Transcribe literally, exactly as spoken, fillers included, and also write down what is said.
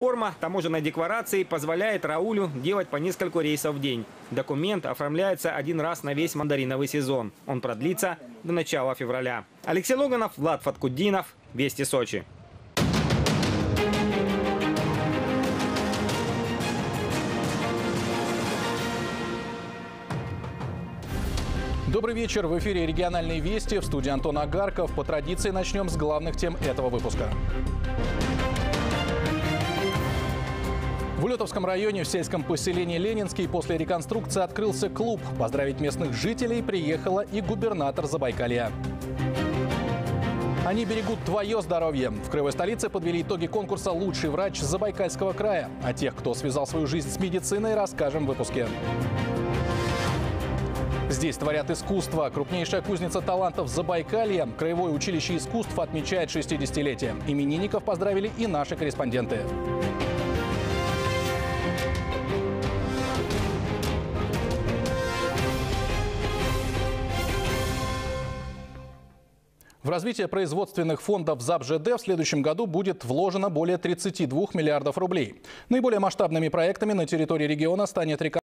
Форма таможенной декларации позволяет Раулю делать по несколько рейсов в день. Документ оформляется один раз на весь мандариновый сезон. Он продлится до начала февраля. Алексей Логанов, Влад Фаткуддинов, Вести Сочи. Добрый вечер. В эфире региональные вести. В студии Антон Агарков. По традиции начнем с главных тем этого выпуска. В Улетовском районе в сельском поселении Ленинский после реконструкции открылся клуб. Поздравить местных жителей приехала и губернатор Забайкалья. Они берегут твое здоровье. В краевой столице подвели итоги конкурса «Лучший врач Забайкальского края». О тех, кто связал свою жизнь с медициной, расскажем в выпуске. Здесь творят искусство. Крупнейшая кузница талантов Забайкалья, Краевое училище искусств, отмечает шестидесятилетие. Именинников поздравили и наши корреспонденты. В развитие производственных фондов ЗАБЖД в следующем году будет вложено более тридцати двух миллиардов рублей. Наиболее масштабными проектами на территории региона станет река